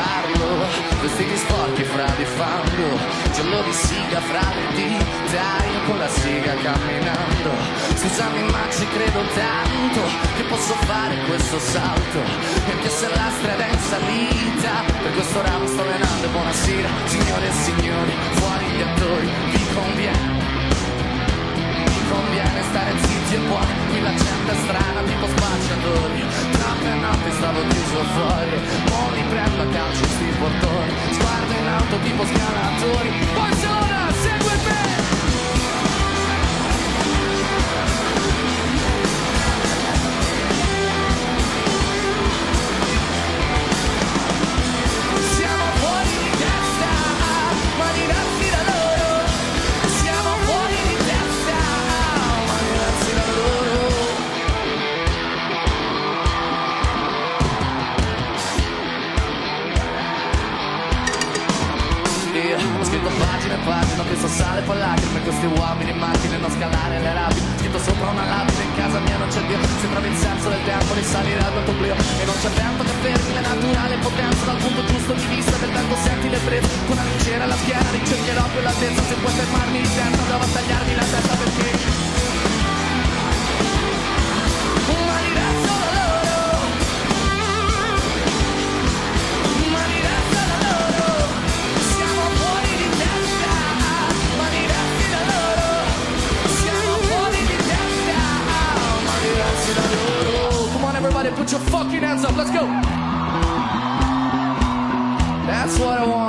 farlo, vestiti sporchi fra di fango, giallo di siga fra le dita, io con la siga camminando. Scusami ma ci credo tanto che posso fare questo salto, e anche se la strada è in salita, per questo ramo sto venendo. Buonasera signore e signori, fuori gli attori, vi conviene stare zitti e buoni, qui la gente è strana tipo spacciatori, troppe notti stavo chiuso fuori, mo li prendo a calcio sti portoni, sguardo in auto tipo scalatori, Barcelona segue me! Siamo fuori di testa, mani davanti da loro, siamo fuori di testa, mani davanti da loro. Io ho scritto pagine e pagine, questo sale poi lacrime, questi uomini in macchine, non scalare le rabbie, scritto sopra una lapide, in casa mia non c'è Dio, sembrava il senso del tempo di salire al tuo e non c'è vento che fermi la naturale potenza, dal punto giusto di vista del vento senti le brezze, con una leggera alla schiena ricercherò quell'altezza, se puoi fermarmi di testa provo a tagliarmi la testa perché umanità solo loro, umanità solo loro, siamo fuori di testa, umanità da loro, siamo fuori di testa, umanità da loro. Come on everybody, put your fucking hands up, let's go. That's what I want.